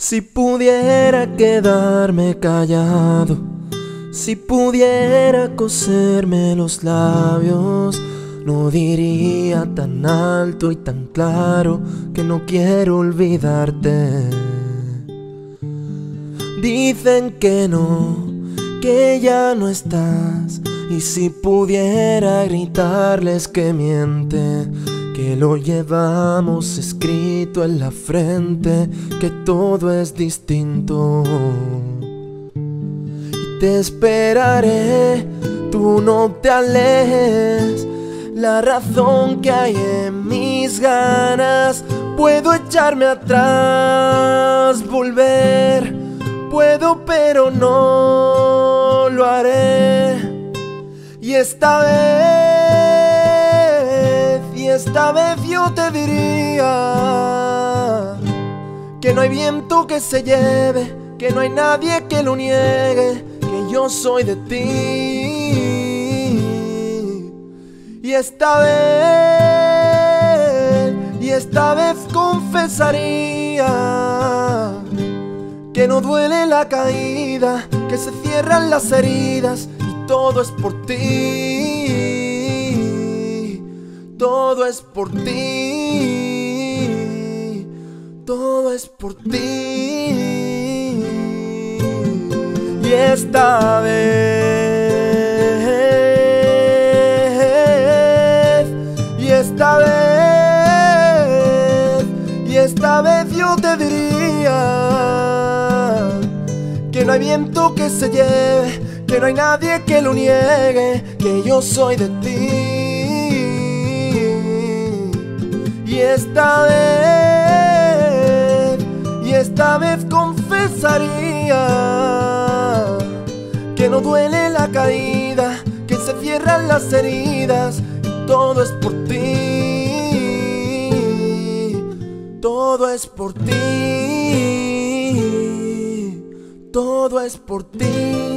Si pudiera quedarme callado, si pudiera coserme los labios, no diría tan alto y tan claro que no quiero olvidarte. Dicen que no, que ya no estás, y si pudiera gritarles que miente, que lo llevamos escrito en la frente, que todo es distinto. Y te esperaré, tú no te alejes, la razón que hay en mis ganas. Puedo echarme atrás, volver, puedo pero no lo haré. Y esta vez yo te diría que no hay viento que se lleve, que no hay nadie que lo niegue, que yo soy de ti. Y esta vez confesaría que no duele la caída, que se cierran las heridas y todo es por ti. Todo es por ti, todo es por ti. Y esta vez yo te diría que no hay viento que se lleve, que no hay nadie que lo niegue, que yo soy de ti. Y esta vez confesaría que no duele la caída, que se cierran las heridas y todo es por ti. Todo es por ti. Todo es por ti.